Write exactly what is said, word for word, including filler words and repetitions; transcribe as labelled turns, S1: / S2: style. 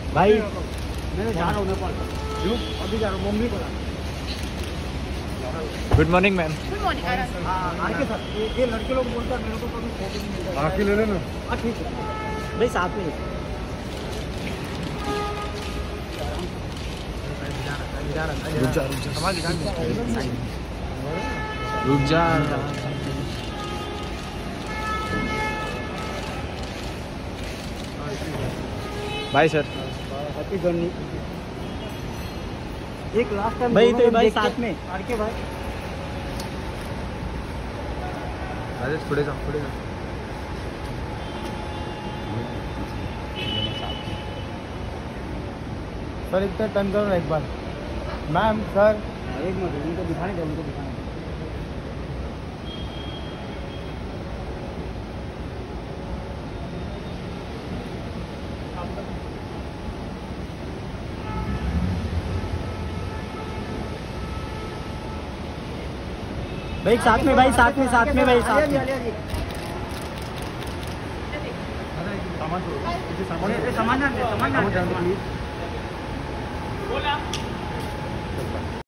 S1: भाई
S2: मैं जा रहा हूँ नेपाल, अभी जा रहा हूँ मम्मी को।
S1: Good morning ma'am.
S3: Good morning.
S2: हाँ आके सर, ये लड़के लोग बोलते हैं मेरे को कभी फोटो नहीं मिलता।
S4: आके ले लेना।
S2: हाँ ठीक है
S1: भाई साथ में
S4: रुक जा रुक जा
S1: रुक जा। भाई सर।
S2: Happy journey. एक लास्ट टाइम
S1: भाई तो भाई साथ में
S2: आर के भाई
S4: राजेश थोड़े जा थोड़े जा।
S2: सर इतना टर्न करो ना एक बार। मैम सर एक मिनट उनको दिखाने दो, उनको दिखाने दो।
S1: भाई साथ में भाई साथ में साथ में भाई साथ में
S2: सामान सामान